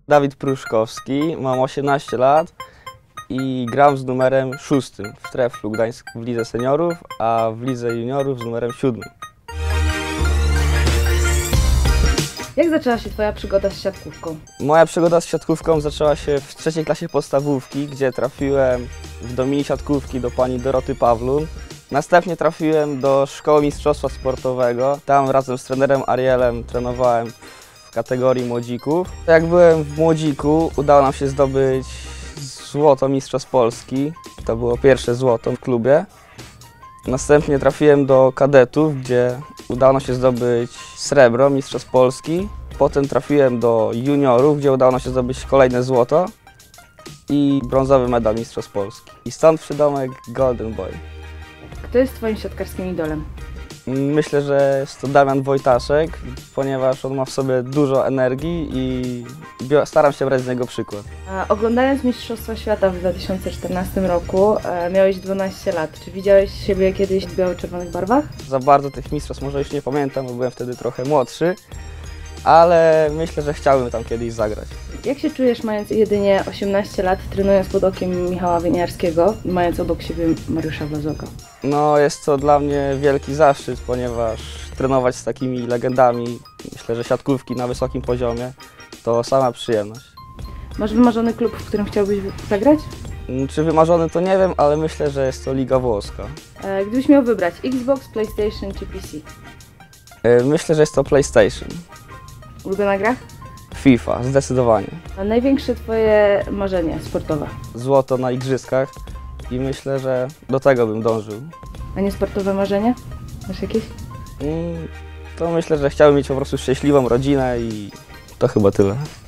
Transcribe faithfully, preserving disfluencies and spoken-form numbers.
Dawid Pruszkowski, mam osiemnaście lat i gram z numerem szóstym w Treflu Gdańsk w lidze seniorów, a w lidze juniorów z numerem siódmym. Jak zaczęła się Twoja przygoda z siatkówką? Moja przygoda z siatkówką zaczęła się w trzeciej klasie podstawówki, gdzie trafiłem do mini siatkówki do pani Doroty Pawlun. Następnie trafiłem do Szkoły Mistrzostwa Sportowego. Tam razem z trenerem Arielem trenowałem w kategorii młodzików. Jak byłem w młodziku, udało nam się zdobyć złoto Mistrzostw Polski. To było pierwsze złoto w klubie. Następnie trafiłem do kadetów, gdzie udało nam się zdobyć srebro Mistrzostw Polski. Potem trafiłem do juniorów, gdzie udało nam się zdobyć kolejne złoto i brązowy medal Mistrzostw Polski. I stąd przydomek Golden Boy. Kto jest Twoim siatkarskim idolem? Myślę, że jest to Damian Wojtaszek, ponieważ on ma w sobie dużo energii i staram się brać z niego przykład. A oglądając Mistrzostwa Świata w dwa tysiące czternastym roku, e, miałeś dwanaście lat. Czy widziałeś siebie kiedyś w biało-czerwonych barwach? Za bardzo tych mistrzostw może już nie pamiętam, bo byłem wtedy trochę młodszy, ale myślę, że chciałbym tam kiedyś zagrać. Jak się czujesz, mając jedynie osiemnaście lat, trenując pod okiem Michała Wieniarskiego i mając obok siebie Mariusza Blazoka? No, jest to dla mnie wielki zaszczyt, ponieważ trenować z takimi legendami, myślę, że siatkówki na wysokim poziomie, to sama przyjemność. Masz wymarzony klub, w którym chciałbyś zagrać? Czy wymarzony to nie wiem, ale myślę, że jest to Liga Włoska. E, gdybyś miał wybrać Xbox, PlayStation czy P C? Myślę, że jest to PlayStation. Ulubiona gra? FIFA, zdecydowanie. A największe Twoje marzenie sportowe? Złoto na igrzyskach i myślę, że do tego bym dążył. A nie sportowe marzenie? Masz jakieś? To myślę, że chciałbym mieć po prostu szczęśliwą rodzinę i to chyba tyle.